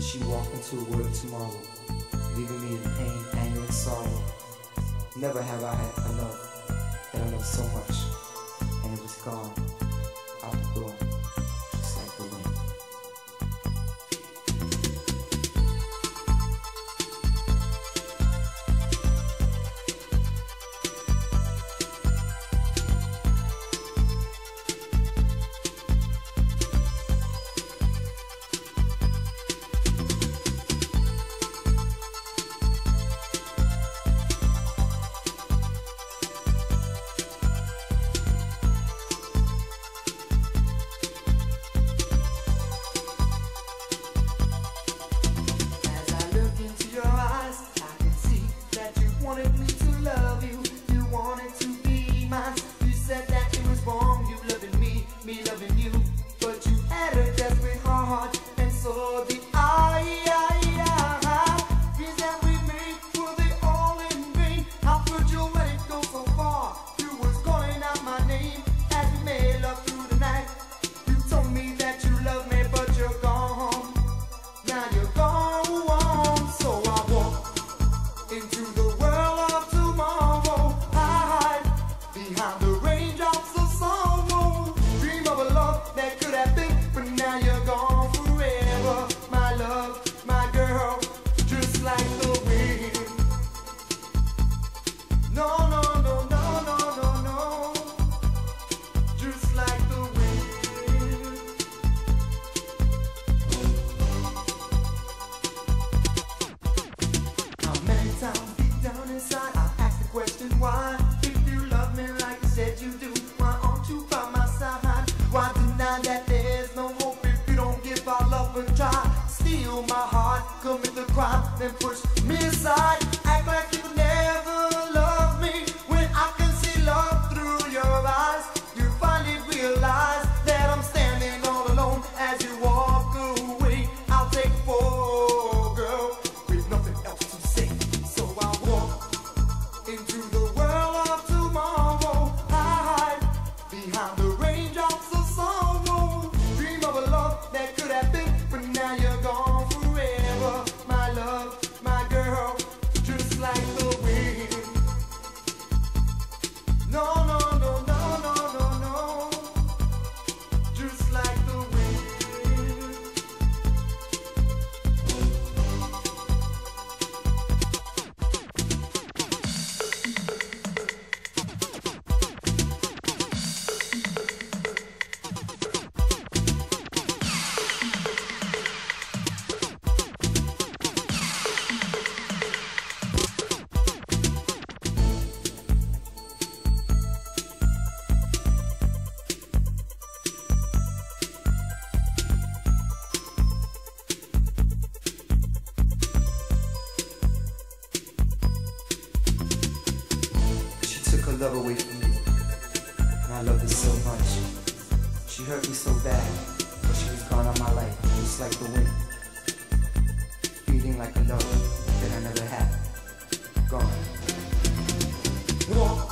She walked into a world of tomorrow, leaving me in pain, anger, and sorrow. Never have I had enough that I loved so much, and it was gone, out the door, just like the wind. Steal my heart, commit the crime, then push me aside. Act like you never loved me when I can see love through your eyes. You finally realize that I'm standing all alone as you walk away. I'll take four, girl, with nothing else to say. So I walk into the world of tomorrow. I hide behind the raindrops of sorrow. Dream of a love that could have been, but now you're gone forever. My love, my girl, just like the wind. No, no, no, no, no, no, no, just like the wind. Love away from me, and I loved her so much. She hurt me so bad, but she was gone out my life, just like the wind. Feeling like a love that I never had, gone. Walk